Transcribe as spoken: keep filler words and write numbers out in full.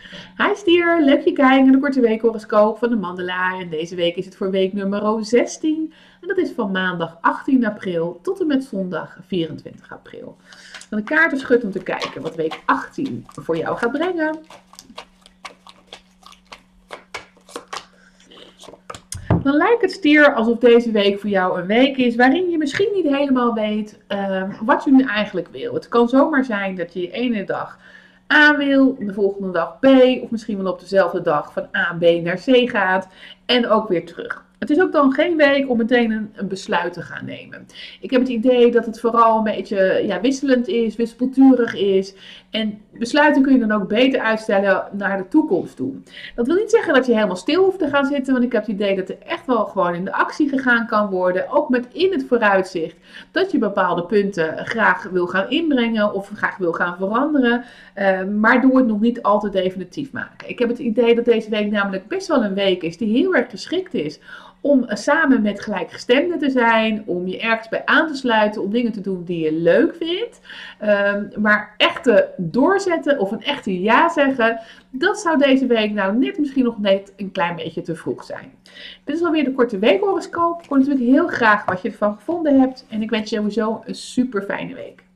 Hi stier, leuk je kijken naar de korte weekhoroscoop van de Mandela. En deze week is het voor week nummer zestien. En dat is van maandag achttien april tot en met zondag vierentwintig april. Dan de kaarten schud om te kijken wat week achttien voor jou gaat brengen. Dan lijkt het stier alsof deze week voor jou een week is waarin je misschien niet helemaal weet uh, wat je nu eigenlijk wil. Het kan zomaar zijn dat je de ene dag A wil, de volgende dag B, of misschien wel op dezelfde dag van A, B naar C gaat en ook weer terug. Het is ook dan geen week om meteen een, een besluit te gaan nemen. Ik heb het idee dat het vooral een beetje ja, wisselend is, wispelturig is. En besluiten kun je dan ook beter uitstellen naar de toekomst toe. Dat wil niet zeggen dat je helemaal stil hoeft te gaan zitten, want ik heb het idee dat er echt wel gewoon in de actie gegaan kan worden. Ook met in het vooruitzicht dat je bepaalde punten graag wil gaan inbrengen of graag wil gaan veranderen. Uh, maar doe het nog niet al te definitief maken. Ik heb het idee dat deze week namelijk best wel een week is die heel erg geschikt is om samen met gelijkgestemden te zijn, om je ergens bij aan te sluiten, om dingen te doen die je leuk vindt. Um, maar echte doorzetten of een echte ja zeggen, dat zou deze week nou net misschien nog net een klein beetje te vroeg zijn. Dit is alweer de korte weekhoroscoop. Ik hoor natuurlijk heel graag wat je ervan gevonden hebt en ik wens je sowieso een super fijne week.